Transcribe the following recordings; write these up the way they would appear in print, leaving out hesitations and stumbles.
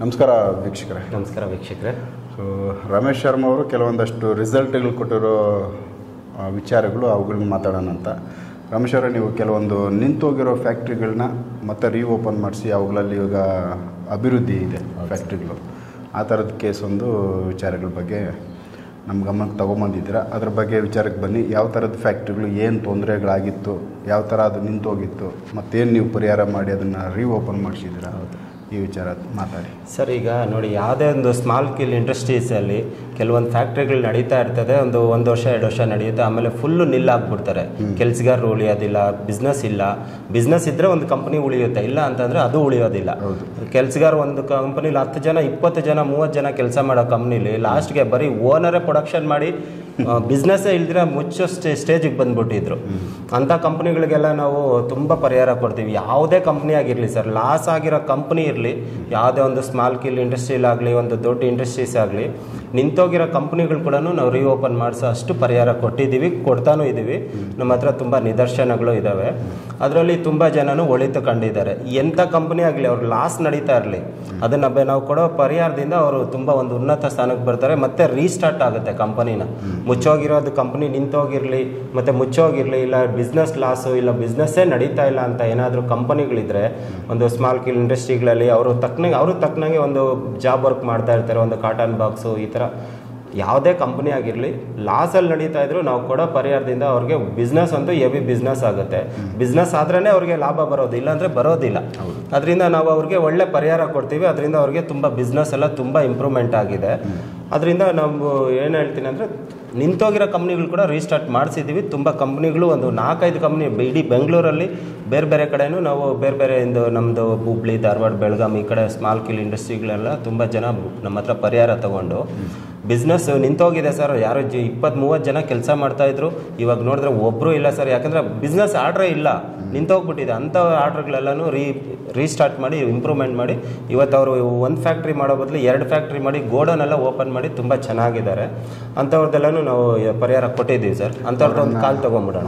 ನಮಸ್ಕಾರ ವೀಕ್ಷಕರೇ. ನಮಸ್ಕಾರ ವೀಕ್ಷಕರೇ. ಸೊ ರಮೇಶ್ ಶರ್ಮಾ ಅವರು ಕೆಲವೊಂದಷ್ಟು ರಿಸಲ್ಟ್ಗಳು ಕೊಟ್ಟಿರೋ ವಿಚಾರಗಳು ಅವುಗಳನ್ನ ಮಾತಾಡೋಣ ಅಂತ. ರಮೇಶ್ ಅವರೇ, ನೀವು ಕೆಲವೊಂದು ನಿಂತೋಗಿರೋ ಫ್ಯಾಕ್ಟ್ರಿಗಳನ್ನ ಮತ್ತೆ ರೀಓಪನ್ ಮಾಡಿಸಿ ಅವುಗಳಲ್ಲಿ ಇವಾಗ ಅಭಿವೃದ್ಧಿ ಇದೆ ಫ್ಯಾಕ್ಟ್ರಿಗಳು, ಆ ಥರದ ಕೇಸೊಂದು ವಿಚಾರಗಳ ಬಗ್ಗೆ ನಮ್ಮ ಗಮನಕ್ಕೆ ತೊಗೊಂಬಂದಿದ್ದೀರಾ. ಅದ್ರ ಬಗ್ಗೆ ವಿಚಾರಕ್ಕೆ ಬನ್ನಿ. ಯಾವ ಥರದ ಫ್ಯಾಕ್ಟ್ರಿಗಳು, ಏನು ತೊಂದರೆಗಳಾಗಿತ್ತು, ಯಾವ ಥರ ಅದು ನಿಂತೋಗಿತ್ತು, ಮತ್ತೇನು ನೀವು ಪರಿಹಾರ ಮಾಡಿ ಅದನ್ನು ರೀಓಪನ್ ಮಾಡಿಸಿದ್ದೀರಾ, ಈ ವಿಚಾರ ಮಾತಾಡಿ ಸರ್. ಈಗ ನೋಡಿ, ಯಾವುದೇ ಒಂದು ಸ್ಮಾಲ್ ಸ್ಕೇಲ್ ಇಂಡಸ್ಟ್ರೀಸಲ್ಲಿ ಕೆಲವೊಂದು ಫ್ಯಾಕ್ಟ್ರಿಗಳು ನಡೀತಾ ಇರ್ತದೆ, ಒಂದು ವರ್ಷ 2 ವರ್ಷ ನಡೆಯುತ್ತೆ, ಆಮೇಲೆ ಫುಲ್ಲು ನಿಲ್ಲಾಗ್ಬಿಡ್ತಾರೆ. ಕೆಲಸಗಾರರು ಉಳಿಯೋದಿಲ್ಲ, ಬಿಸ್ನೆಸ್ ಇಲ್ಲ. ಬಿಸ್ನೆಸ್ ಇದ್ದರೆ ಒಂದು ಕಂಪ್ನಿ ಉಳಿಯುತ್ತೆ, ಇಲ್ಲ ಅಂತಂದರೆ ಅದು ಉಳಿಯೋದಿಲ್ಲ. ಕೆಲಸಗಾರ ಒಂದು ಕಂಪ್ನಿಲಿ 10 ಜನ 20 ಜನ 30 ಜನ ಕೆಲಸ ಮಾಡೋ ಕಂಪ್ನಿಲಿ ಲಾಸ್ಟ್ಗೆ ಬರೀ ಓನರೇ ಪ್ರೊಡಕ್ಷನ್ ಮಾಡಿ ಬಿಸ್ನೆಸ್ಸೇ ಇಲ್ದಿರ ಮುಚ್ಚೋ ಸ್ಟೇಜಿಗೆ ಬಂದ್ಬಿಟ್ಟಿದ್ರು. ಅಂಥ ಕಂಪ್ನಿಗಳಿಗೆಲ್ಲ ನಾವು ತುಂಬ ಪರಿಹಾರ ಕೊಡ್ತೀವಿ. ಯಾವುದೇ ಕಂಪ್ನಿ ಆಗಿರಲಿ ಸರ್, ಲಾಸ್ ಆಗಿರೋ ಕಂಪ್ನಿ ಇರಲಿ, ಯಾವುದೇ ಒಂದು ಸ್ಮಾಲ್ ಸ್ಕೇಲ್ ಇಂಡಸ್ಟ್ರಿಲಾಗಲಿ, ಒಂದು ದೊಡ್ಡ ಇಂಡಸ್ಟ್ರೀಸ್ ಆಗಲಿ, ನಿಂತೋಗಿರೋ ಕಂಪ್ನಿಗಳು ಕೂಡ ನಾವು ರೀಓಪನ್ ಮಾಡಿಸೋ ಅಷ್ಟು ಪರಿಹಾರ ಕೊಟ್ಟಿದ್ದೀವಿ, ಕೊಡ್ತಾನೂ ಇದ್ದೀವಿ. ನಮ್ಮ ಹತ್ರ ತುಂಬ ನಿದರ್ಶನಗಳು ಇದ್ದಾವೆ. ಅದರಲ್ಲಿ ತುಂಬ ಜನನು ಒಳಿತು ಕಂಡಿದ್ದಾರೆ. ಎಂಥ ಕಂಪ್ನಿ ಆಗಲಿ, ಅವ್ರು ಲಾಸ್ ನಡೀತಾ ಇರಲಿ, ಅದನ್ನು ನಾವು ಕೊಡೋ ಪರಿಹಾರದಿಂದ ಅವರು ತುಂಬ ಒಂದು ಉನ್ನತ ಸ್ಥಾನಕ್ಕೆ ಬರ್ತಾರೆ. ಮತ್ತೆ ರೀಸ್ಟಾರ್ಟ್ ಆಗುತ್ತೆ ಕಂಪನಿನ. ಮುಚ್ಚೋಗಿರೋದು ಕಂಪ್ನಿ ನಿಂತೋಗಿರಲಿ, ಮತ್ತು ಮುಚ್ಚೋಗಿರಲಿ, ಇಲ್ಲ ಬಿಸ್ನೆಸ್ ಲಾಸು, ಇಲ್ಲ ಬಿಸ್ನೆಸ್ಸೇ ನಡೀತಾ ಇಲ್ಲ ಅಂತ ಏನಾದರೂ ಕಂಪನಿಗಳಿದ್ರೆ, ಒಂದು ಸ್ಮಾಲ್ ಸ್ಕೇಲ್ ಇಂಡಸ್ಟ್ರಿಗಳಲ್ಲಿ ಅವರು ತಕ್ಕನಾಗೆ ಒಂದು ಜಾಬ್ ವರ್ಕ್ ಮಾಡ್ತಾ ಇರ್ತಾರೆ. ಒಂದು ಕಾಟನ್ ಬಾಕ್ಸು, ಈ ಥರ ಯಾವುದೇ ಕಂಪ್ನಿ ಆಗಿರಲಿ, ಲಾಸಲ್ಲಿ ನಡೀತಾ ಇದ್ರು ನಾವು ಕೊಡೋ ಪರಿಹಾರದಿಂದ ಅವ್ರಿಗೆ ಬಿಸ್ನೆಸ್ ಅಂತೂ ಹೆವಿ ಬಿಸ್ನೆಸ್ ಆಗುತ್ತೆ. ಬಿಸ್ನೆಸ್ ಆದ್ರೇ ಅವ್ರಿಗೆ ಲಾಭ ಬರೋದು, ಇಲ್ಲಾಂದರೆ ಬರೋದಿಲ್ಲ. ಅದರಿಂದ ನಾವು ಅವ್ರಿಗೆ ಒಳ್ಳೆ ಪರಿಹಾರ ಕೊಡ್ತೀವಿ. ಅದರಿಂದ ಅವ್ರಿಗೆ ತುಂಬ ಬಿಸ್ನೆಸ್ ಎಲ್ಲ ತುಂಬ ಇಂಪ್ರೂವ್ಮೆಂಟ್ ಆಗಿದೆ. ಅದರಿಂದ ನಾವು ಏನು ಹೇಳ್ತೀನಿ ಅಂದರೆ, ನಿಂತೋಗಿರೋ ಕಂಪ್ನಿಗಳು ಕೂಡ ರೀಸ್ಟಾರ್ಟ್ ಮಾಡಿಸಿದ್ದೀವಿ. ತುಂಬ ಕಂಪ್ನಿಗಳು, ಒಂದು 4-5 ಕಂಪ್ನಿ ಇಡೀ ಬೆಂಗಳೂರಲ್ಲಿ ಬೇರೆ ಬೇರೆ ಕಡೆಯೂ ನಾವು ಬೇರೆ ನಮ್ಮದು ಹುಬ್ಳಿ, ಧಾರವಾಡ, ಬೆಳಗಾಂ ಈ ಕಡೆ ಸ್ಮಾಲ್ ಸ್ಕೇಲ್ ಇಂಡಸ್ಟ್ರಿಗಳೆಲ್ಲ ತುಂಬ ಜನ ನಮ್ಮ ಹತ್ರ ಪರಿಹಾರ ತೊಗೊಂಡು ಬಿಸ್ನೆಸ್ ನಿಂತೋಗಿದೆ ಸರ್. ಯಾರು 20-30 ಜನ ಕೆಲಸ ಮಾಡ್ತಾಯಿದ್ರು, ಇವಾಗ ನೋಡಿದ್ರೆ ಒಬ್ಬರು ಇಲ್ಲ ಸರ್. ಯಾಕಂದರೆ ಬಿಸ್ನೆಸ್ ಆರ್ಡ್ರೇ ಇಲ್ಲ, ನಿಂತೋಗ್ಬಿಟ್ಟಿದೆ. ಅಂಥ ಆರ್ಡ್ರ್ಗಳೆಲ್ಲನೂ ರೀಸ್ಟಾರ್ಟ್ ಮಾಡಿ ಇಂಪ್ರೂವ್ಮೆಂಟ್ ಮಾಡಿ ಇವತ್ತು ಅವರು 1 ಫ್ಯಾಕ್ಟ್ರಿ ಮಾಡೋ ಬದಲು 2 ಫ್ಯಾಕ್ಟ್ರಿ ಮಾಡಿ ಗೋಡೌನೆಲ್ಲ ಓಪನ್ ಮಾಡಿ ತುಂಬ ಚೆನ್ನಾಗಿದ್ದಾರೆ. ಅಂಥವ್ರದ್ದೆಲ್ಲನೂ ನಾವು ಪರಿಹಾರ ಕೊಟ್ಟಿದ್ದೀವಿ ಸರ್. ಅಂಥವ್ರದ್ದು ಒಂದು ಕಾಲ್ ತೊಗೊಂಬಿಡೋಣ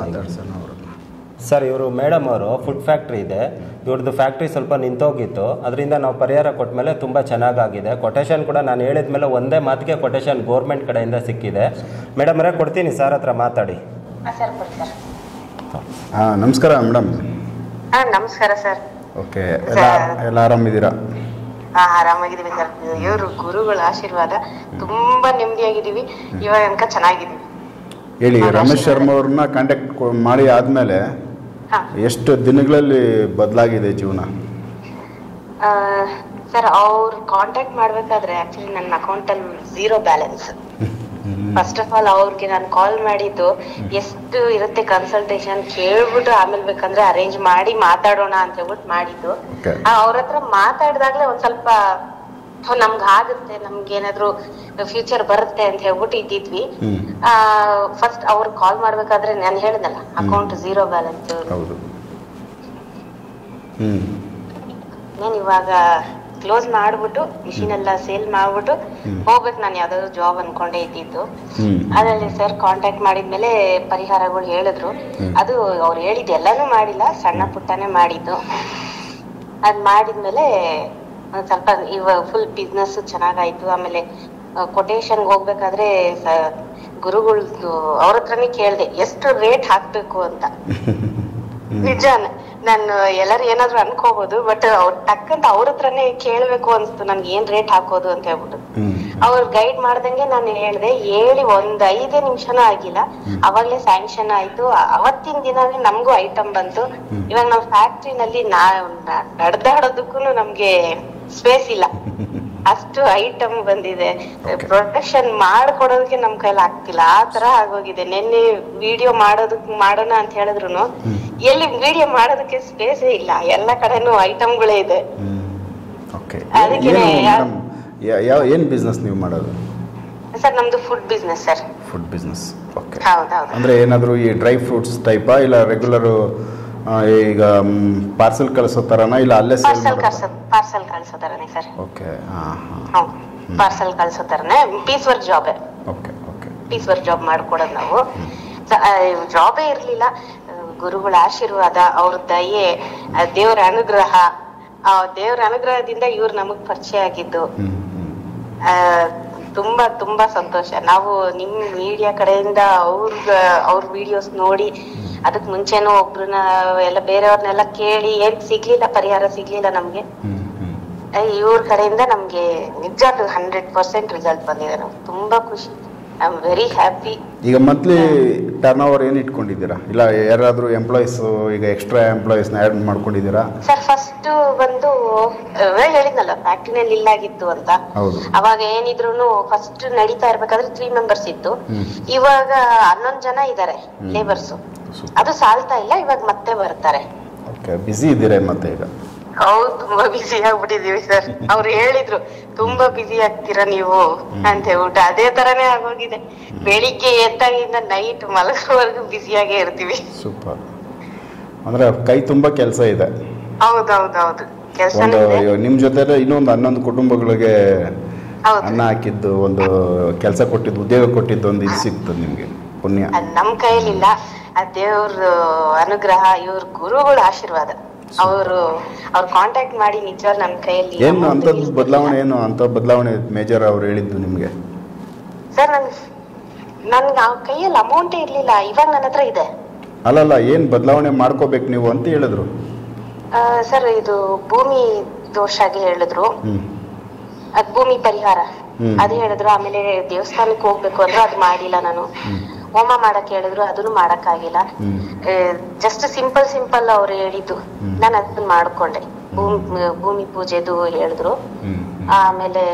ಸರ್. ಇವರು ಮೇಡಮ್ ಅವರು ಫುಡ್ ಫ್ಯಾಕ್ಟ್ರಿ ಇದೆ, ಇವ್ರದ್ದು ಫ್ಯಾಕ್ಟ್ರಿ ಸ್ವಲ್ಪ ನಿಂತೋಗಿತ್ತು. ಅದರಿಂದ ನಾವು ಪರಿಹಾರ ಕೊಟ್ಟ ಮೇಲೆ ತುಂಬ ಚೆನ್ನಾಗಾಗಿದೆ. ಕೊಟೇಶನ್ ಕೂಡ ನಾನು ಹೇಳಿದ ಮೇಲೆ ಒಂದೇ ಮಾತಿಗೆ ಕೊಟೇಶನ್ ಗೌರ್ಮೆಂಟ್ ಕಡೆಯಿಂದ ಸಿಕ್ಕಿದೆ. ಮೇಡಮ್ ಅವರೇ, ಕೊಡ್ತೀನಿ ಸರ್ ಹತ್ರ ಮಾತಾಡಿ. ಹಾಂ, ನಮಸ್ಕಾರ ಮೇಡಮ್. ನಮಸ್ಕಾರ ಸರ್. ಓಕೆ, ಎಲ್ಲ ಆರಾಮಿದ್ದೀರಾ? ಆರಾಮಾಗಿದ್ದೀವಿ ಸರ್. ಇವರು ಗುರುಗಳ ಆಶೀರ್ವಾದ, ತುಂಬಾ ನೆಮ್ಮದಿಯಾಗಿದ್ದೀವಿ. ಇವಾಗ ತನಕ ಚೆನ್ನಾಗಿದ್ದೀವಿ. ಹೇಳಿ, ರಮೇಶ್ ಶರ್ಮಾ ಅವ್ರನ್ನ ಕಾಂಟ್ಯಾಕ್ಟ್ ಮಾಡಿ ಆದಮೇಲೆ ಎಷ್ಟು ದಿನಗಳಲ್ಲಿ ಬದಲಾಗಿದೆ ಜೀವನ? ಸರ್, ಅವ್ರು ಕಾಂಟ್ಯಾಕ್ಟ್ ಮಾಡಬೇಕಾದ್ರೆ ಆಕ್ಚುಲಿ ನನ್ನ ಅಕೌಂಟಲ್ಲಿ 0 ಬ್ಯಾಲೆನ್ಸ್. ಫಸ್ಟ್ ಆಫ್ ಆಲ್ ಅವ್ರಿಗೆ ನಾನು ಕಾಲ್ ಮಾಡಿದ್ದು, ಎಷ್ಟು ಇರುತ್ತೆ ಕನ್ಸಲ್ಟೇಷನ್ ಕೇಳ್ಬಿಟ್ಟು ಆಮೇಲೆ ಬೇಕಂದ್ರೆ ಅರೇಂಜ್ ಮಾಡಿ ಮಾತಾಡೋಣ ಅಂತ ಹೇಳ್ಬಿಟ್ಟು ಮಾಡಿದ್ದು. ಅವ್ರ ಹತ್ರ ಮಾತಾಡಿದಾಗ್ಲೇ ಒಂದ್ ಸ್ವಲ್ಪ ನಮ್ಗೆ ಆಗುತ್ತೆ, ನಮ್ಗೆ ಏನಾದ್ರು ಫ್ಯೂಚರ್ ಬರುತ್ತೆ ಅಂತ ಹೇಳ್ಬಿಟ್ಟು ಇದ್ದಿದ್ವಿ. ಫಸ್ಟ್ ಅವ್ರು ಕಾಲ್ ಮಾಡ್ಬೇಕಾದ್ರೆ ನಾನು ಹೇಳಿದಲ್ಲ, ಅಕೌಂಟ್ 0 ಬ್ಯಾಲೆನ್ಸ್. ನಾನು ಇವಾಗ ಕ್ಲೋಸ್ ಮಾಡ್ಬಿಟ್ಟು ಮಿಷಿನ್ ಎಲ್ಲ ಸೇಲ್ ಮಾಡ್ಬಿಟ್ಟು ಹೋಗ್ಬೇಕು. ನಾನು ಯಾವ್ದಾದ್ರು ಜಾಬ್ ಅನ್ಕೊಂಡೇ ಇದ್ದಿದ್ದು. ಅದ್ರಲ್ಲಿ ಸರ್ ಕಾಂಟ್ಯಾಕ್ಟ್ ಮಾಡಿದ್ಮೇಲೆ ಪರಿಹಾರಗಳು ಹೇಳಿದ್ರು. ಅದು ಅವ್ರು ಹೇಳಿದ್ದು ಎಲ್ಲಾನು ಮಾಡಿಲ್ಲ, ಸಣ್ಣ ಪುಟ್ಟನೇ ಮಾಡಿದ್ದು. ಅದ್ ಮಾಡಿದ್ಮೇಲೆ ಒಂದ್ ಸ್ವಲ್ಪ ಇವಾಗ ಫುಲ್ ಬಿಸ್ನೆಸ್ ಚೆನ್ನಾಗಾಯ್ತು. ಆಮೇಲೆ ಕೊಟೇಶನ್ಗೆ ಹೋಗ್ಬೇಕಾದ್ರೆ ಗುರುಗಳ್ದು ಅವ್ರ ಹತ್ರನೇ ಕೇಳ್ದೆ ಎಷ್ಟು ರೇಟ್ ಹಾಕ್ಬೇಕು ಅಂತ. ನಿಜ, ನಾನು ಎಲ್ಲರೂ ಏನಾದ್ರು ಅನ್ಕೋಬಹುದು, ಬಟ್ ಅವ್ರ ಟಕ್ಕಂತ ಅವ್ರ ಹತ್ರನೇ ಕೇಳ್ಬೇಕು ಅನ್ಸ್ತು ನನ್ಗೆ ಏನ್ ರೇಟ್ ಹಾಕೋದು ಅಂತ ಹೇಳ್ಬಿಟ್ಟು. ಅವ್ರು ಗೈಡ್ ಮಾಡ್ದಂಗೆ ನಾನು ಹೇಳ್ದೆ. ಹೇಳಿ 5 ನಿಮಿಷನೂ ಆಗಿಲ್ಲ, ಅವಾಗ್ಲೇ ಸ್ಯಾಂಕ್ಷನ್ ಆಯ್ತು. ಅವತ್ತಿನ ದಿನವೇ ನಮ್ಗೂ ಐಟಮ್ ಬಂತು. ಇವಾಗ ನಾವ್ ಫ್ಯಾಕ್ಟ್ರಿನಲ್ಲಿ ನಡೆದಾಡೋದಕ್ಕೂ ನಮ್ಗೆ ಸ್ಪೇಸ್ ಇಲ್ಲ, ಅಷ್ಟು ಐಟಮ್ ಬಂದಿದೆ. ಪ್ರೊಡಕ್ಷನ್ ಮಾಡ್ಕೊಡೋದಕ್ಕೆ ನಮ್ ಕೈಲಿ ಆಗ್ತಿಲ್ಲ, ಆ ತರ ಆಗೋಗಿದೆ. ನಿನ್ನೆ ವಿಡಿಯೋ ಮಾಡೋಣ ಅಂತ ಹೇಳಿದ್ರು ಎಲ್ಲಿ ವಿಡಿಯೋ ಮಾಡೋದಕ್ಕೆ ಸ್ಪೇಸೇ ಇಲ್ಲ, ಎಲ್ಲ ಕಡೆನೂ ಐಟಮ್ಗಳೇ ಇದೆ. ಅದಕ್ಕೆ ಏನ್ ಬಿಸ್ನೆಸ್ ನೀವು ಮಾಡೋದು ಸರ್? ನಮ್ದು food business sir. Food business, okay. ಹೌದೌದು. ಅಂದ್ರೆ ಏನಾದ್ರು ಈ ಡ್ರೈ ಫ್ರೂಟ್ಸ್ ಟೈಪಾ, ಇಲ್ಲ ರೆಗ್ಯುಲರ್ ಈಗ ಪಾರ್ಸೆಲ್ ಕಳಿಸೋ ತರನಾ, ಇಲ್ಲ ಅಲ್ಲೇ ಪಾರ್ಸೆಲ್ ಕಳಿಸೋ ತರನೇ ಸರ್? ಓಕೆ, ಪಾರ್ಸೆಲ್ ಕಳಿಸೋ ತರನೇ. Piece work job. Okay okay. Piece work job ಮಾಡ್ಕೊಡೋದು ನಾವು. ಜಾಬೇ ಇರ್ಲಿಲ್ಲ, ಗುರುಗಳ ಆಶೀರ್ವಾದ, ಅವ್ರ ದಯೆ, ದೇವರ ಅನುಗ್ರಹ, ಆ ದೇವ್ರ ಅನುಗ್ರಹದಿಂದ ಇವ್ರು ನಮಗ್ ಪರಿಚಯ ಆಗಿದ್ದು. ತುಂಬಾ ತುಂಬಾ ಸಂತೋಷ. ನಾವು ನಿಮ್ ಮೀಡಿಯಾ ಕಡೆಯಿಂದ ಅವ್ರ ವಿಡಿಯೋಸ್ ನೋಡಿ, ಅದಕ್ ಮುಂಚೆನೂ ಒಬ್ರನ್ನ ಎಲ್ಲ ಬೇರೆಯವ್ರನ್ನೆಲ್ಲ ಕೇಳಿ ಏನ್ ಸಿಗ್ಲಿಲ್ಲ, ಪರಿಹಾರ ಸಿಗ್ಲಿಲ್ಲ ನಮ್ಗೆ. ಇವ್ರ ಕಡೆಯಿಂದ ನಮ್ಗೆ ನಿಜವಾಗ್ಲೂ 100% ರಿಸಲ್ಟ್ ಬಂದಿದೆ. ನಮ್ಗೆ ತುಂಬಾ ಖುಷಿ. I am very happy. ಈಗ ಮಂತ್ಲಿ ಟರ್ನ್ ಓವರ್ ಏನು ಇಟ್ಕೊಂಡಿದ್ದೀರಾ? ಇಲ್ಲ ಯಾರಾದ್ರೂ ಎಂಪ್ಲಾಯೀಸ್ ಈಗ ಎಕ್ಸ್ಟ್ರಾ ಎಂಪ್ಲಾಯೀಸ್ನ ಆ್ಯಡ್ ಮಾಡ್ಕೊಂಡಿದ್ದೀರಾ? ಸರ್ ಫಸ್ಟ್ ಬಂದು ಹೇಳಿದ್ನಲ್ಲ ಫ್ಯಾಕ್ಟ್ರಿನಲ್ಲಿ ಇಲ್ಲಾಗಿತ್ತು ಅಂತ. ಅವಾಗ ಏನಿದ್ರು ಫಸ್ಟ್ ನಡೀತಾ ಇರ್ಬೇಕಾದ್ರೆ 3 ಮೆಂಬರ್ಸ್ ಇತ್ತು. ಇವಾಗ 11 ಜನ ಇದ್ದಾರೆ ಲೇಬರ್ಸ್. ಅದು ಸಾಲ್ತಾ ಇಲ್ಲ, ಇವಾಗ ಮತ್ತೆ ಬರ್ತಾರೆ. ಬಿಸಿ ಇದ್ದೀರಾ ಮತ್ತೆ ಈಗ? ಹೌದು, ತುಂಬಾ ಬಿಸಿ ಆಗ್ಬಿಟ್ಟಿದೀವಿ ಸರ್. ಅವ್ರು ಹೇಳಿದ್ರು ತುಂಬಾ ಬಿಸಿ ಆಗ್ತೀರಾ ನೀವು ಅಂತ ಹೇಳ್ಬಿಟ್ಟು. ಅದೇ ತರಾನೇ ಆಗೋಗಿದೆ. ಬೆಳಿಗ್ಗೆ ಎದ್ದಾಗಿಂದ ನೈಟ್ ಮಲಗೋವರೆಗೂ ಬಿಸಿಯಾಗೇ ಇರ್ತೀವಿ. ಸೂಪರ್. ಅಂದ್ರೆ ಕೈ ತುಂಬಾ ಕೆಲಸ ಇದೆ. ಹೌದೌದೌದು, ಕೆಲಸ ನಿಮ್ ಜೊತೆ ಇನ್ನೊಂದು 11 ಕುಟುಂಬಗಳಿಗೆ ಅನ್ನ ಹಾಕಿದ್ದು, ಒಂದು ಕೆಲಸ ಕೊಟ್ಟಿದ್ದು, ಉದ್ಯೋಗ ಕೊಟ್ಟಿದ್ದು ಒಂದು ಇದು ಸಿಗ್ತದೆ ನಿಮ್ಗೆ. ಪುಣ್ಯ ನಮ್ ಕೈಲಿಲ್ಲ, ಆ ದೇವ್ರ ಅನುಗ್ರಹ, ಇವ್ರ ಗುರುಗಳ ಆಶೀರ್ವಾದ. ಅವ್ರು ಕಾಂಟ್ಯಾಕ್ಟ್ ಮಾಡಿ ನಿಜವಾಗ್ ನಮ್ ಕೈಯಲ್ಲಿ ಏನು ಅಂತ ಬದಲಾವಣೆ, ಏನು ಅಂತ ಬದಲಾವಣೆ ಮೇಜರ್ ಅವ್ರು ಹೇಳಿದ್ದು ನಿಮ್ಗೆ? ಸರ್ ನನ್ಗೆ ಆ ಕೈಯಲ್ಲಿ ಅಮೌಂಟೇ ಇರ್ಲಿಲ್ಲ, ಇವಾಗ ನನ್ನ ಹತ್ರ ಇದೆ. ಅಲ್ಲಲ್ಲ, ಏನ್ ಬದಲಾವಣೆ ಮಾಡ್ಕೋಬೇಕು ನೀವು ಅಂತ ಹೇಳಿದ್ರು ಸರ್? ಇದು ಭೂಮಿ ದೋಷಾಗಿ ಹೇಳಿದ್ರು, ಅದ್ ಭೂಮಿ ಪರಿಹಾರ ಅದು ಹೇಳಿದ್ರು. ಆಮೇಲೆ ದೇವಸ್ಥಾನಕ್ಕೆ ಹೋಗ್ಬೇಕು ಅಂದ್ರೆ ಅದು ಮಾಡಿಲ್ಲ ನಾನು. ಹೋಮ ಮಾಡಕ್ ಹೇಳಿದ್ರು, ಅದನ್ನು ಮಾಡಕ್ ಆಗಿಲ್ಲ. ಜಸ್ಟ್ ಸಿಂಪಲ್ ಅವ್ರು ಹೇಳಿದ್ದು, ನಾನು ಅದನ್ನ ಮಾಡ್ಕೊಂಡೆ. ಭೂಮಿ ಪೂಜೆದು ಹೇಳಿದ್ರು. ಆಮೇಲೆ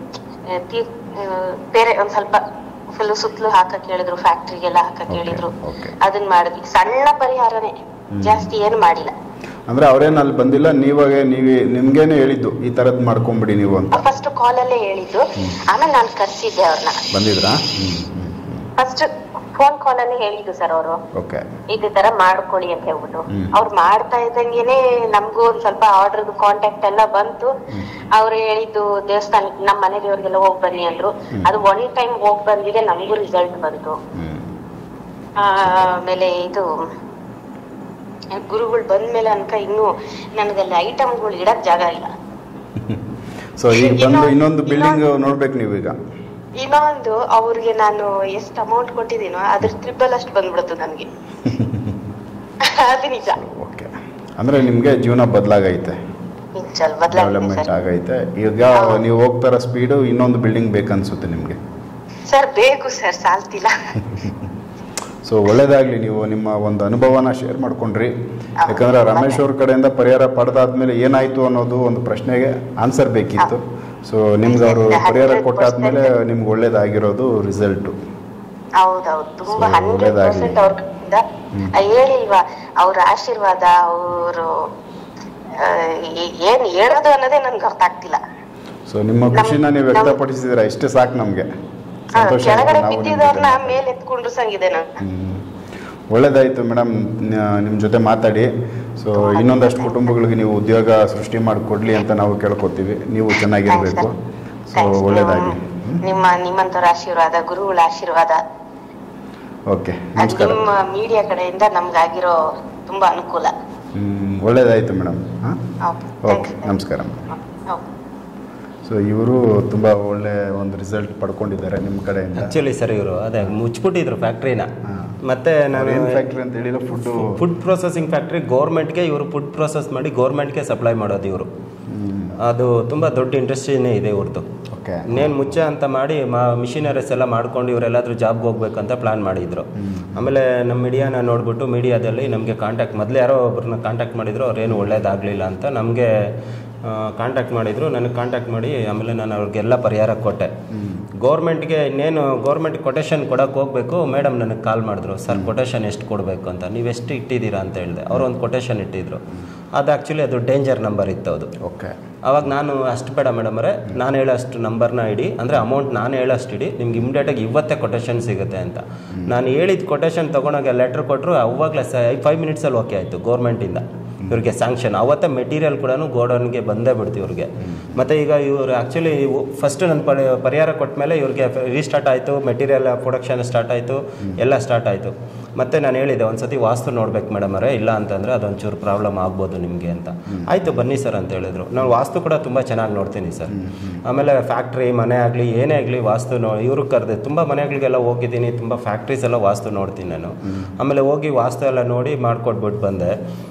ಬೇರೆ ಒಂದ್ ಸ್ವಲ್ಪ ಫುಲ್ ಸುತ್ತಲೂ ಹಾಕಕ್ ಹೇಳಿದ್ರು, ಫ್ಯಾಕ್ಟ್ರಿಗೆಲ್ಲ ಹಾಕಕ್ ಹೇಳಿದ್ರು. ಅದನ್ನ ಮಾಡಿದ್ವಿ. ಸಣ್ಣ ಪರಿಹಾರನೇ, ಜಾಸ್ತಿ ಏನು ಮಾಡಿಲ್ಲ. ಅಂದ್ರೆ ಅವ್ರೇನ್ ಅಲ್ಲಿ ಬಂದಿಲ್ಲ, ನಿಮ್ಗೇನೆ ಹೇಳಿದ್ದು ಈ ತರದ್ ಮಾಡ್ಕೊಂಬಿಡಿ ನೀವು ಅಂತ? ಫಸ್ಟ್ ಕಾಲಲ್ಲೇ ಹೇಳಿದ್ದು, ಆಮೇಲೆ ನಾನು ಕರ್ಸಿದ್ದೆ ಅವ್ರನ್ನ. ಬಂದಿದ್ರಾ? ಫಸ್ಟ್ ಫೋನ್ ಕಾಲ್ ಅಲ್ಲಿ ಹೇಳಿದ್ದು ಸರ್ ಅವರು, ಇದೇ ತರ ಮಾಡ್ಕೊಳ್ಳಿ ಅಂತ ಹೇಳ್ಬಿಟ್ಟು. ಅವ್ರು ಮಾಡ್ತಾ ಇದ್ದಂಗೆನೆ ನಮ್ಗೂ ಒಂದ್ ಸ್ವಲ್ಪ ಆರ್ಡರ್ ಕಾಂಟ್ಯಾಕ್ಟ್ ಎಲ್ಲ ಬಂತು. ಅವ್ರು ಹೇಳಿದ್ದು ದೇವಸ್ಥಾನ ನಮ್ ಮನೆ ದೇವ್ರಿಗೆಲ್ಲ ಹೋಗ್ ಬನ್ನಿ ಅಂದ್ರು. ಅದು 1 ಟೈಮ್ ಹೋಗ್ ಬಂದಿದೆ, ನಮಗೂ ರಿಸಲ್ಟ್ ಬಂತು. ಆಮೇಲೆ ಇದು ಗುರುಗಳು ಬಂದ್ಮೇಲೆ ಅನ್ಕ ಇನ್ನು ನನಗಲ್ಲಿ ಐಟಮ್ಗಳು ಇಡಕ್ ಜಾಗ ಇಲ್ಲ. ಸೊ ಈಗ ಬಂದು ಇನ್ನೊಂದು ಬಿಲ್ಡಿಂಗ್ ನೋಡ್ಬೇಕು ನೀವು ಈಗ. ಇನ್ನೊಂದು ಅವ್ರಿಗೆ ನಾನು ಎಷ್ಟು ಅಮೌಂಟ್ ಕೊಟ್ಟಿದ್ದೀನೋ ಅದ್ರ ಟ್ರಿಬಲ್ ಅಷ್ಟು ಬಂದ್ಬಿಡುತ್ತೆ ನನಗೆ. ಅದು ನಿಜ. ಓಕೆ, ಅಂದ್ರೆ ನಿಮ್ಗೆ ಜೀವನ ಬದಲಾಗೈತೆ, ಡೆವಲಪ್ಮೆಂಟ್ ಆಗೈತೆ. ಈಗ ನೀವು ಹೋಗ್ತಾರ ಸ್ಪೀಡು ಇನ್ನೊಂದು ಬಿಲ್ಡಿಂಗ್ ಬೇಕನ್ಸುತ್ತೆ ನಿಮ್ಗೆ? ಸರ್ ಬೇಕು ಸರ್, ಸಾಲ್ತಿಲ್ಲ. ಸೊ ಒಳ್ಳೇದಾಗ್ಲಿ. ನೀವು ನಿಮ್ಮ ಒಂದು ಅನುಭವನ ಶೇರ್ ಮಾಡ್ಕೊಂಡ್ರಿ. ಯಾಕಂದ್ರೆ ರಮೇಶ್ ಅವ್ರ ಕಡೆಯಿಂದ ಪರಿಹಾರ ಪಡೆದಾದ್ಮೇಲೆ ಏನಾಯ್ತು ಅನ್ನೋದು ಒಂದು ಪ್ರಶ್ನೆಗೆ ಆನ್ಸರ್ ಬೇಕಿತ್ತು. ಸೊ ನಿಮ್ಗೆ ಅವರು ಪರಿಹಾರ ಕೊಟ್ಟಾದ್ಮೇಲೆ ನಿಮ್ಗೆ ಒಳ್ಳೇದಾಗಿರೋದು ರಿಸಲ್ಟ್. ಹೌದೌದು, ತುಂಬಾ 100% ಅವ್ರಿಂದ ಹೇಳಿಲ್ವಾ, ಅವ್ರ ಆಶೀರ್ವಾದ, ಅವರು ಏನ್ ಹೇಳೋದು ಅನ್ನೋದೇ ನನ್ಗೆ ಅರ್ಥ ಆಗ್ತಿಲ್ಲ. ಸೊ ನಿಮ್ಮ ಖುಷಿನ ನೀವು ವ್ಯಕ್ತಪಡಿಸಿದ್ರೆ ಇಷ್ಟೇ ಸಾಕು ನಮ್ಗೆ. ಕೆಳಗಡೆ ಬಿದ್ದಿದ್ದವ್ರನ್ನ ಮೇಲೆ ಎತ್ಕೊಂಡ್ರು ಸಂಗಿದೆ ನಾನು. ಒಳ್ಳೇದಾಯ್ತು ಮೇಡಮ್ ನಿಮ್ಮ ಜೊತೆ ಮಾತಾಡಿ. ಸೊ ಇನ್ನೊಂದಷ್ಟು ಕುಟುಂಬಗಳಿಗೆ ನೀವು ಉದ್ಯೋಗ ಸೃಷ್ಟಿ ಮಾಡಿಕೊಡ್ಲಿ ಅಂತ ನಾವು ಕೇಳ್ಕೊತೀವಿ. ನೀವು ಚೆನ್ನಾಗಿರ್ಬೇಕು. ಸೊ ಒಳ್ಳೇದಾಗಿ. ನಿಮ್ಮಂತವ್ರ ಆಶೀರ್ವಾದ, ಗುರುಗಳ ಆಶೀರ್ವಾದ, ಓಕೆ, ನಮಸ್ಕಾರ. ನಿಮ್ಮ ಮೀಡಿಯಾ ಕಡೆಯಿಂದ ನಮ್ಗಾಗಿರೋ ತುಂಬಾ ಅನುಕೂಲ. ಒಳ್ಳೇದಾಯ್ತು ಮೇಡಮ್. ಓಕೆ, ನಮಸ್ಕಾರ. ಸೊ ಇವರು ತುಂಬ ಒಳ್ಳೆ ಒಂದು ರಿಸಲ್ಟ್ ಪಡ್ಕೊಂಡಿದ್ದಾರೆ ನಿಮ್ಮ ಕಡೆಯಿಂದ. ಆ್ಯಕ್ಚುಲಿ ಸರ್ ಇವರು ಅದೇ ಮುಚ್ಚಿಬಿಟ್ಟಿದ್ರು ಫ್ಯಾಕ್ಟ್ರಿನ. ಮತ್ತೆ ನಾನು ಏನು ಫ್ಯಾಕ್ಟ್ರಿ ಅಂತ ಹೇಳಿಲ್ಲ, ಫುಡ್ ಪ್ರೊಸೆಸಿಂಗ್ ಫ್ಯಾಕ್ಟ್ರಿ. ಗೌರ್ಮೆಂಟ್ಗೆ ಇವರು ಫುಡ್ ಪ್ರೊಸೆಸ್ ಮಾಡಿ ಗೌರ್ಮೆಂಟ್ಗೆ ಸಪ್ಲೈ ಮಾಡೋದು ಇವರು. ಅದು ತುಂಬ ದೊಡ್ಡ ಇಂಡಸ್ಟ್ರಿನೇ ಇದೆ ಇವ್ರದ್ದು. ಇನ್ನೇನು ಮುಚ್ಚೆ ಅಂತ ಮಾಡಿ ಮಿಷಿನರೀಸ್ ಎಲ್ಲ ಮಾಡ್ಕೊಂಡು ಇವರೆಲ್ಲಾದ್ರೂ ಜಾಬ್ಗೆ ಹೋಗ್ಬೇಕಂತ ಪ್ಲಾನ್ ಮಾಡಿದ್ರು. ಆಮೇಲೆ ನಮ್ಮ ಮೀಡಿಯಾನ ನೋಡ್ಬಿಟ್ಟು ಮೀಡಿಯಾದಲ್ಲಿ ನಮಗೆ ಕಾಂಟ್ಯಾಕ್ಟ್, ಮೊದಲು ಯಾರೋ ಒಬ್ಬರನ್ನ ಕಾಂಟ್ಯಾಕ್ಟ್ ಮಾಡಿದ್ರು. ಅವ್ರೇನು ಒಳ್ಳೇದಾಗಲಿಲ್ಲ ಅಂತ ನಮಗೆ ಕಾಂಟ್ಯಾಕ್ಟ್ ಮಾಡಿದರು. ನನಗೆ ಕಾಂಟ್ಯಾಕ್ಟ್ ಮಾಡಿ ಆಮೇಲೆ ನಾನು ಅವ್ರಿಗೆಲ್ಲ ಪರಿಹಾರ ಕೊಟ್ಟೆ. ಗೌರ್ಮೆಂಟ್ಗೆ ಇನ್ನೇನು ಗೌರ್ಮೆಂಟ್ ಕೊಟೇಶನ್ ಕೊಡೋಕೆ ಹೋಗಬೇಕು. ಮೇಡಮ್ ನನಗೆ ಕಾಲ್ ಮಾಡಿದ್ರು, ಸರ್ ಕೊಟೇಶನ್ ಎಷ್ಟು ಕೊಡಬೇಕು ಅಂತ, ನೀವು ಎಷ್ಟು ಇಟ್ಟಿದ್ದೀರಾ ಅಂತ ಹೇಳಿದೆ. ಅವರು ಒಂದು ಕೊಟೇಶನ್ ಇಟ್ಟಿದ್ರು. ಅದು ಆ್ಯಕ್ಚುಲಿ ಅದು ಡೇಂಜರ್ ನಂಬರ್ ಇತ್ತು ಅದು. ಆವಾಗ ನಾನು ಅಷ್ಟು ಬೇಡ ಮೇಡಮರೇ, ನಾನು ಹೇಳೋಷ್ಟು ನಂಬರ್ನ ಇಡಿ, ಅಂದರೆ ಅಮೌಂಟ್ ನಾನು ಹೇಳೋಷ್ಟು ಇಡಿ, ನಿಮ್ಗೆ ಇಮಿಡಿಯೇಟಾಗಿ ಇವತ್ತೇ ಕೊಟೇಶನ್ ಸಿಗುತ್ತೆ ಅಂತ. ನಾನು ಹೇಳಿದ ಕೊಟೇಶನ್ ತೊಗೊಂಡೋಗಿ ಲೆಟ್ರ್ ಕೊಟ್ಟರು. ಅವಾಗಲೇ 5 ಮಿನಿಟ್ಸಲ್ಲಿ ಓಕೆ ಆಯಿತು ಗೌರ್ಮೆಂಟಿಂದ ಇವ್ರಿಗೆ ಸ್ಯಾಂಕ್ಷನ್. ಅವತ್ತೇ ಮೆಟೀರಿಯಲ್ ಕೂಡ ಗೋಡೌನ್ಗೆ ಬಂದೇ ಬಿಡ್ತು ಇವ್ರಿಗೆ. ಮತ್ತು ಈಗ ಇವರು ಆ್ಯಕ್ಚುಲಿ ಫಸ್ಟ್ ನನ್ನ ಪರಿಹಾರ ಕೊಟ್ಟ ಮೇಲೆ ಇವ್ರಿಗೆ ರೀಸ್ಟಾರ್ಟ್ ಆಯಿತು, ಮೆಟೀರಿಯಲ್ ಪ್ರೊಡಕ್ಷನ್ ಸ್ಟಾರ್ಟ್ ಆಯಿತು, ಎಲ್ಲ ಸ್ಟಾರ್ಟ್ ಆಯಿತು. ಮತ್ತು ನಾನು ಹೇಳಿದೆ ಒಂದು ಸತಿ ವಾಸ್ತು ನೋಡ್ಬೇಕು ಮೇಡಮ್ ಅವರೇ, ಇಲ್ಲ ಅಂತಂದರೆ ಅದೊಂಚೂರು ಪ್ರಾಬ್ಲಮ್ ಆಗ್ಬೋದು ನಿಮಗೆ ಅಂತ. ಆಯಿತು ಬನ್ನಿ ಸರ್ ಅಂತ ಹೇಳಿದ್ರು. ನಾನು ವಾಸ್ತು ಕೂಡ ತುಂಬ ಚೆನ್ನಾಗಿ ನೋಡ್ತೀನಿ ಸರ್. ಆಮೇಲೆ ಫ್ಯಾಕ್ಟ್ರಿ ಮನೆ ಆಗಲಿ ಏನೇ ಆಗಲಿ ವಾಸ್ತು ಇವರು ಕರೆದೆ ತುಂಬ ಮನೆಗಳಿಗೆಲ್ಲ ಹೋಗಿದ್ದೀನಿ, ತುಂಬ ಫ್ಯಾಕ್ಟ್ರೀಸ್ ಎಲ್ಲ ವಾಸ್ತು ನೋಡ್ತೀನಿ ನಾನು. ಆಮೇಲೆ ಹೋಗಿ ವಾಸ್ತು ಎಲ್ಲ ನೋಡಿ ಮಾಡಿಕೊಟ್ಬಿಟ್ಟು ಬಂದೆ.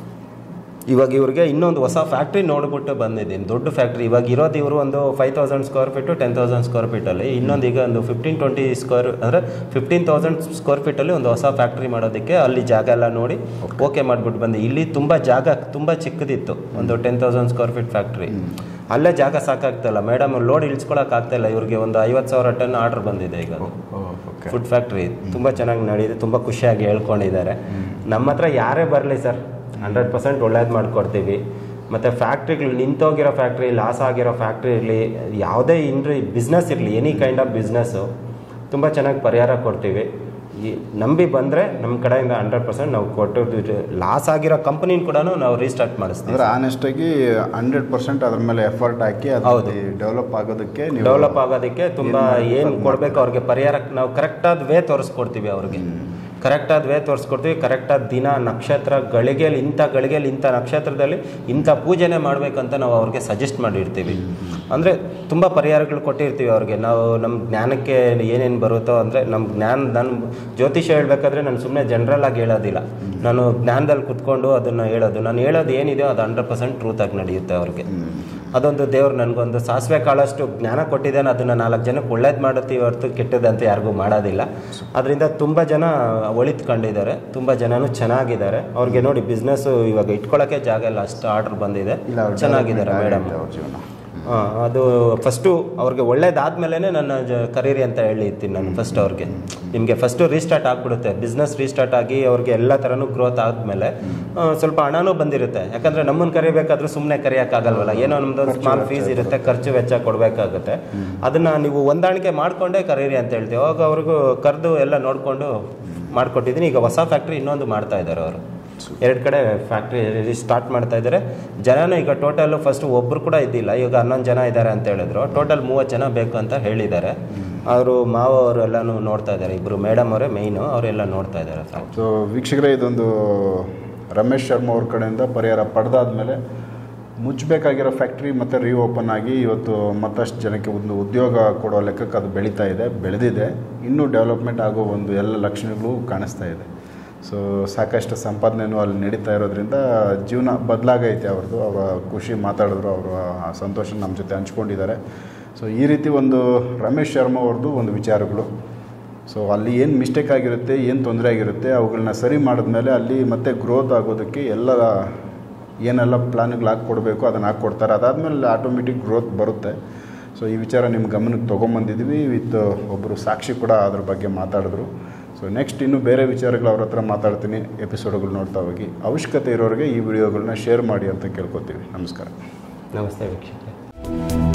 ಇವಾಗ ಇವ್ರಿಗೆ ಇನ್ನೊಂದು ಹೊಸ ಫ್ಯಾಕ್ಟ್ರಿ ನೋಡ್ಬಿಟ್ಟು ಬಂದಿದ್ದೀನಿ, ದೊಡ್ಡ ಫ್ಯಾಕ್ಟ್ರಿ. ಇವಾಗ ಇರೋದು ಇವರು ಒಂದು 5000 ಸ್ಕ್ವೇರ್ ಫೀಟು 10,000 ಸ್ಕ್ವೇರ್ ಫೀಟಲ್ಲಿ, ಇನ್ನೊಂದು ಈಗ ಒಂದು 15-20 ಸ್ಕ್ವೇರ್ ಅಂದರೆ 15,000 ಸ್ಕ್ವೇರ್ ಫೀಟಲ್ಲಿ ಒಂದು ಹೊಸ ಫ್ಯಾಕ್ಟ್ರಿ ಮಾಡೋದಕ್ಕೆ ಅಲ್ಲಿ ಜಾಗ ಎಲ್ಲ ನೋಡಿ ಓಕೆ ಮಾಡಿಬಿಟ್ಟು ಬಂದೆ. ಇಲ್ಲಿ ತುಂಬ ಜಾಗ ತುಂಬ ಚಿಕ್ಕದಿತ್ತು, ಒಂದು 10,000 ಸ್ಕ್ವೇರ್ ಫೀಟ್ ಫ್ಯಾಕ್ಟ್ರಿ. ಅಲ್ಲೇ ಜಾಗ ಸಾಕಾಗ್ತಾಯಿಲ್ಲ ಮೇಡಮ್, ಲೋಡ್ ಇಳಿಸ್ಕೊಳಕ್ಕಾಗ್ತಾಯಿಲ್ಲ. ಇವ್ರಿಗೆ ಒಂದು 50,000 ಟನ್ ಆರ್ಡರ್ ಬಂದಿದೆ ಈಗ. ಫುಡ್ ಫ್ಯಾಕ್ಟ್ರಿ ತುಂಬ ಚೆನ್ನಾಗಿ ನಡೆಯಿದೆ, ತುಂಬ ಖುಷಿಯಾಗಿ ಹೇಳ್ಕೊಂಡಿದ್ದಾರೆ. ನಮ್ಮ ಹತ್ರ ಯಾರೇ ಬರಲಿ ಸರ್ 100% ಒಳ್ಳೇದು ಮಾಡಿಕೊಡ್ತೀವಿ. ಮತ್ತು ಫ್ಯಾಕ್ಟ್ರಿಗಳು ನಿಂತೋಗಿರೋ ಫ್ಯಾಕ್ಟ್ರಿ, ಲಾಸ್ ಆಗಿರೋ ಫ್ಯಾಕ್ಟ್ರಿ ಇರಲಿ, ಯಾವುದೇ ಬಿಸ್ನೆಸ್ ಇರಲಿ, ಎನಿ ಕೈಂಡ್ ಆಫ್ ಬಿಸ್ನೆಸ್ಸು ತುಂಬ ಚೆನ್ನಾಗಿ ಪರಿಹಾರ ಕೊಡ್ತೀವಿ. ನಂಬಿ ಬಂದರೆ ನಮ್ಮ ಕಡೆಯಿಂದ 100% ನಾವು ಕೊಟ್ಟು ಲಾಸ್ ಆಗಿರೋ ಕಂಪ್ನಿನ ಕೂಡ ನಾವು ರೀಸ್ಟಾರ್ಟ್ ಮಾಡಿಸ್ತೀವಿ. ಅಂದರೆ ಆನೆಸ್ಟಾಗಿ 100% ಅದ್ರ ಮೇಲೆ ಎಫರ್ಟ್ ಹಾಕಿ ಅದು ಡೆವಲಪ್ ಆಗೋದಕ್ಕೆ ತುಂಬ ಏನು ಕೊಡಬೇಕು ಅವ್ರಿಗೆ ಪರಿಹಾರ ನಾವು ಕರೆಕ್ಟಾದ ವೇ ತೋರಿಸ್ಕೊಡ್ತೀವಿ. ಅವ್ರಿಗೆ ಕರೆಕ್ಟಾದ ವೇ ತೋರಿಸ್ಕೊಡ್ತೀವಿ. ಕರೆಕ್ಟಾದ ದಿನ ನಕ್ಷತ್ರ ಗಳಿಗೆಯಲ್ಲಿ ಇಂಥ ನಕ್ಷತ್ರದಲ್ಲಿ ಇಂಥ ಪೂಜೆನೇ ಮಾಡಬೇಕಂತ ನಾವು ಅವ್ರಿಗೆ ಸಜೆಸ್ಟ್ ಮಾಡಿರ್ತೀವಿ. ಅಂದರೆ ತುಂಬ ಪರಿಹಾರಗಳು ಕೊಟ್ಟಿರ್ತೀವಿ ಅವ್ರಿಗೆ. ನಾವು ನಮ್ಮ ಜ್ಞಾನಕ್ಕೆ ಏನೇನು ಬರುತ್ತೋ ಅಂದರೆ ನಾನು ಜ್ಯೋತಿಷ್ಯ ಹೇಳಬೇಕಾದ್ರೆ ನಾನು ಸುಮ್ಮನೆ ಜನರಲ್ಲಾಗಿ ಹೇಳೋದಿಲ್ಲ, ನಾನು ಜ್ಞಾನದಲ್ಲಿ ಕುತ್ಕೊಂಡು ಅದನ್ನು ಹೇಳೋದು. ನಾನು ಹೇಳೋದು ಏನಿದೆಯೋ ಅದು 100% ಟ್ರೂತಾಗಿ ನಡೆಯುತ್ತೆ ಅವ್ರಿಗೆ. ಅದೊಂದು ದೇವ್ರು ನನಗೊಂದು ಸಾಸಿವೆ ಕಾಳಷ್ಟು ಜ್ಞಾನ ಕೊಟ್ಟಿದ್ದಾನೆ, ಅದನ್ನು 4 ಜನಕ್ಕೆ ಒಳ್ಳೇದು ಮಾಡುತ್ತೀವಿ ಹೊರತು ಕೆಟ್ಟದಂತ ಯಾರಿಗೂ ಮಾಡೋದಿಲ್ಲ. ಅದರಿಂದ ತುಂಬ ಜನ ಒಳಿತ್ಕೊಂಡಿದ್ದಾರೆ, ತುಂಬ ಜನನೂ ಚೆನ್ನಾಗಿದ್ದಾರೆ. ಅವ್ರಿಗೆ ನೋಡಿ ಬಿಸ್ನೆಸ್ಸು ಇವಾಗ ಇಟ್ಕೊಳ್ಳೋಕ್ಕೆ ಜಾಗ ಇಲ್ಲ, ಅಷ್ಟು ಆರ್ಡ್ರ್ ಬಂದಿದೆ, ಚೆನ್ನಾಗಿದ್ದಾರೆ ಮೇಡಮ್. ಅದು ಫಸ್ಟು ಅವ್ರಿಗೆ ಒಳ್ಳೇದಾದ್ಮೇಲೆ ನನ್ನ ಕರೀರಿ ಅಂತ ಹೇಳಿರ್ತೀನಿ ನಾನು. ಫಸ್ಟ್ ಅವ್ರಿಗೆ ನಿಮಗೆ ಫಸ್ಟು ರೀಸ್ಟಾರ್ಟ್ ಆಗಿಬಿಡುತ್ತೆ, ಬಿಸ್ನೆಸ್ ರೀಸ್ಟಾರ್ಟ್ ಆಗಿ ಅವ್ರಿಗೆ ಎಲ್ಲ ಥರನೂ ಗ್ರೋತ್ ಆದಮೇಲೆ ಸ್ವಲ್ಪ ಹಣನೂ ಬಂದಿರುತ್ತೆ. ಯಾಕಂದರೆ ನಮ್ಮನ್ನು ಕರಿಬೇಕಾದ್ರೂ ಸುಮ್ಮನೆ ಕರೆಯೋಕ್ಕಾಗಲ್ವಲ್ಲ, ಏನೋ ನಮ್ಮದೊಂದು ಸ್ಮಾಲ್ ಫೀಸ್ ಇರುತ್ತೆ, ಖರ್ಚು ವೆಚ್ಚ ಕೊಡಬೇಕಾಗುತ್ತೆ. ಅದನ್ನು ನೀವು ಹೊಂದಾಣಿಕೆ ಮಾಡಿಕೊಂಡೇ ಕರೀರಿ ಅಂತ ಹೇಳ್ತೀವಿ. ಅವಾಗ ಅವ್ರಿಗೂ ಕರೆದು ಎಲ್ಲ ನೋಡಿಕೊಂಡು ಮಾಡಿಕೊಟ್ಟಿದ್ದೀನಿ. ಈಗ ಹೊಸ ಫ್ಯಾಕ್ಟ್ರಿ ಇನ್ನೊಂದು ಮಾಡ್ತಾ ಇದ್ದಾರೆ ಅವರು, 2 ಕಡೆ ಫ್ಯಾಕ್ಟ್ರಿ ಸ್ಟಾರ್ಟ್ ಮಾಡ್ತಾ ಇದ್ದಾರೆ. ಜನನೂ ಈಗ ಟೋಟಲ್ ಫಸ್ಟ್ ಒಬ್ಬರು ಕೂಡ ಇದ್ದಿಲ್ಲ, ಈಗ 11 ಜನ ಇದ್ದಾರೆ ಅಂತ ಹೇಳಿದ್ರು. ಟೋಟಲ್ 30 ಜನ ಬೇಕು ಅಂತ ಹೇಳಿದ್ದಾರೆ. ಅವರು ಮಾವವರೆಲ್ಲನೂ ನೋಡ್ತಾ ಇದ್ದಾರೆ, ಇಬ್ಬರು ಮೇಡಮ್ ಅವರೇ ಮೇಯ್ನು, ಅವರೆಲ್ಲ ನೋಡ್ತಾ ಇದ್ದಾರೆ. ಸೊ ವೀಕ್ಷಕರೇ, ಇದೊಂದು ರಮೇಶ್ ಶರ್ಮಾ ಅವ್ರ ಕಡೆಯಿಂದ ಪರಿಹಾರ ಪಡೆದಾದ್ಮೇಲೆ ಮುಚ್ಚಬೇಕಾಗಿರೋ ಫ್ಯಾಕ್ಟ್ರಿ ಮತ್ತು ರೀಓಪನ್ ಆಗಿ ಇವತ್ತು ಮತ್ತಷ್ಟು ಜನಕ್ಕೆ ಒಂದು ಉದ್ಯೋಗ ಕೊಡೋ ಲೆಕ್ಕಕ್ಕೆ ಅದು ಬೆಳೆದಿದೆ. ಇನ್ನೂ ಡೆವಲಪ್ಮೆಂಟ್ ಆಗೋ ಒಂದು ಎಲ್ಲ ಲಕ್ಷಣಗಳು ಕಾಣಿಸ್ತಾ ಇದೆ. ಸೊ ಸಾಕಷ್ಟು ಸಂಪಾದನೆಯೂ ಅಲ್ಲಿ ನಡೀತಾ ಇರೋದ್ರಿಂದ ಜೀವನ ಬದಲಾಗೈತೆ ಅವ್ರದ್ದು. ಅವರ ಖುಷಿ ಮಾತಾಡಿದ್ರು, ಅವರ ಸಂತೋಷ ನಮ್ಮ ಜೊತೆ ಹಂಚ್ಕೊಂಡಿದ್ದಾರೆ. ಸೊ ಈ ರೀತಿ ಒಂದು ರಮೇಶ್ ಶರ್ಮಾ ಅವ್ರದ್ದು ಒಂದು ವಿಚಾರಗಳು. ಸೊ ಅಲ್ಲಿ ಏನು ಮಿಸ್ಟೇಕ್ ಆಗಿರುತ್ತೆ, ಏನು ತೊಂದರೆ ಆಗಿರುತ್ತೆ, ಅವುಗಳನ್ನ ಸರಿ ಮಾಡಿದ್ಮೇಲೆ ಅಲ್ಲಿ ಮತ್ತೆ ಗ್ರೋತ್ ಆಗೋದಕ್ಕೆ ಏನೆಲ್ಲ ಪ್ಲಾನ್ಗಳು ಹಾಕ್ಕೊಡ್ಬೇಕು ಅದನ್ನು ಹಾಕ್ಕೊಡ್ತಾರೆ. ಅದಾದಮೇಲೆ ಆಟೋಮೆಟಿಕ್ ಗ್ರೋತ್ ಬರುತ್ತೆ. ಸೊ ಈ ವಿಚಾರ ನಿಮ್ಮ ಗಮನಕ್ಕೆ ತೊಗೊಂಬಂದಿದ್ದೀವಿ. ವಿತ್ ಒಬ್ಬರು ಸಾಕ್ಷಿ ಕೂಡ ಅದ್ರ ಬಗ್ಗೆ ಮಾತಾಡಿದ್ರು. ಸೊ ನೆಕ್ಸ್ಟ್ ಇನ್ನೂ ಬೇರೆ ವಿಚಾರಗಳು ಅವ್ರ ಹತ್ರ ಮಾತಾಡ್ತೀನಿ. ಎಪಿಸೋಡ್ಗಳು ನೋಡ್ತಾ ಹೋಗಿ. ಅವಶ್ಯಕತೆ ಇರೋರಿಗೆ ಈ ವಿಡಿಯೋಗಳನ್ನ ಶೇರ್ ಮಾಡಿ ಅಂತ ಕೇಳ್ಕೊತೀವಿ. ನಮಸ್ಕಾರ. ನಮಸ್ತೆ ವೀಕ್ಷಕರೇ.